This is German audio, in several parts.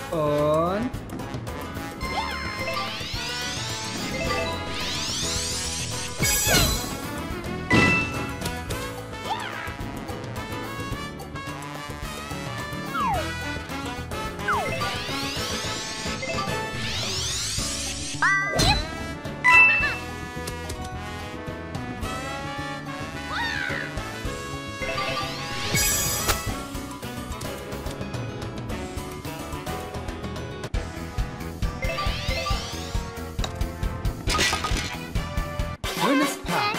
Und schönes Paar.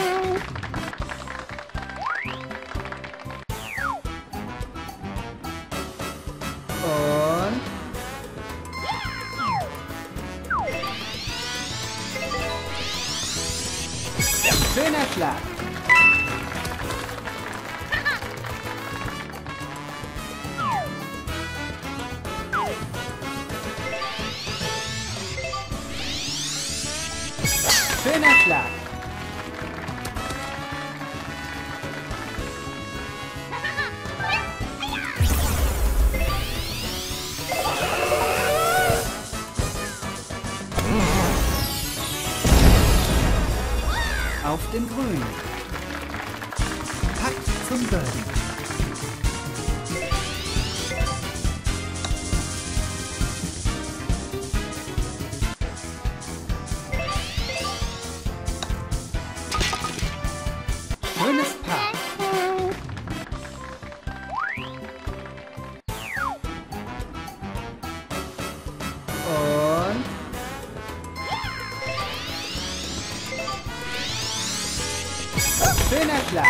Und schöner Schlag. Schöner Schlag. Auf den Grün. Packt zum Birdie. Schönes Paar. Und schöner Schlag.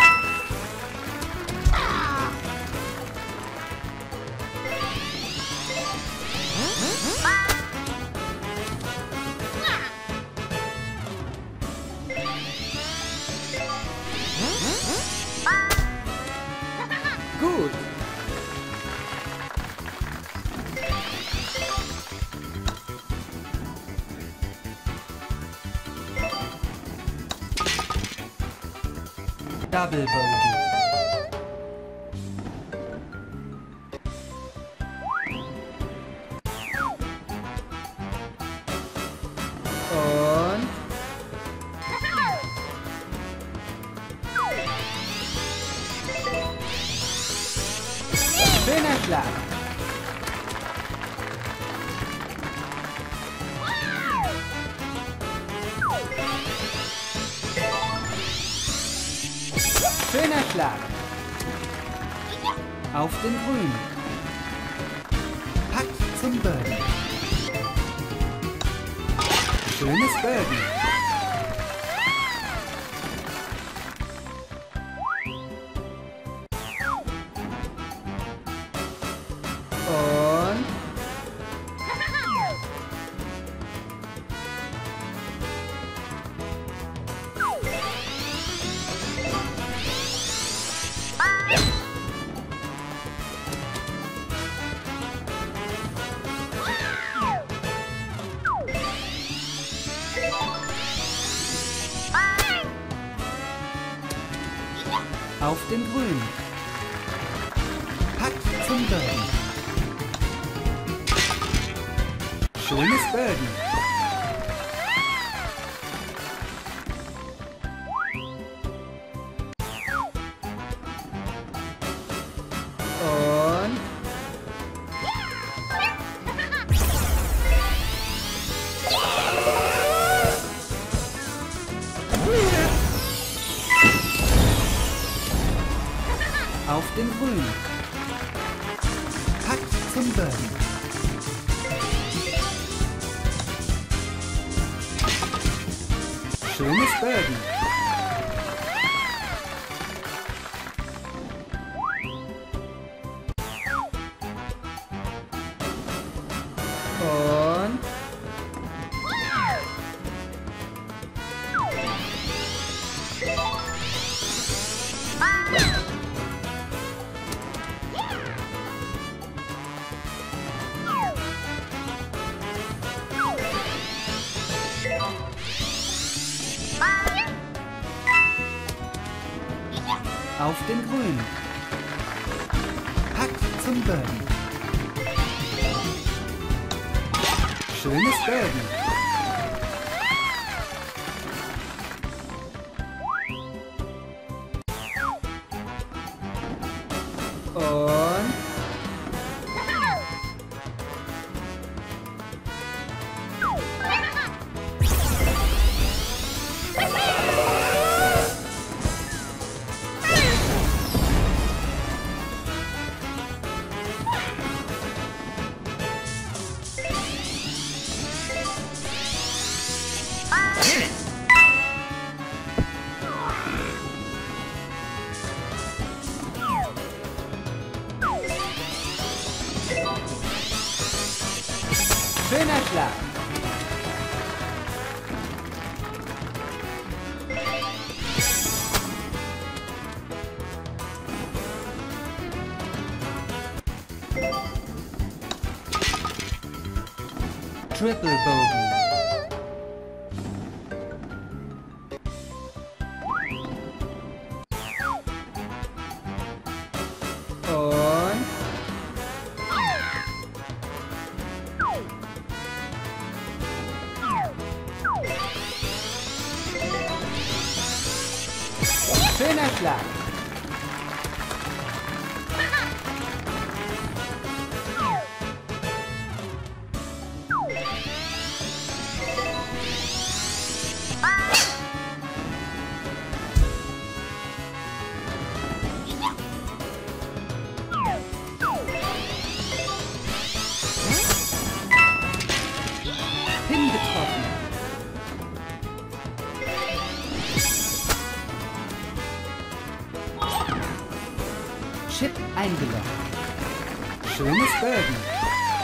Gut. Double Bogey. Und schöner Schlag. Schöner Schlag. Auf den Grün. Packt zum Birdie. Schönes Birdie. Und auf den Grün. Packt zum Birdie. Schönes Birdie. Und auf den Grün. Packt zum Birdie. Schönes Birdie. Und auf den Grün. Packt zum Birdie. Schönes Birdie. Und schöner Schlag. Triple Bogey. Und schöner Schlag. Pin getroffen. Chip eingeloggt. Schönes Birdie.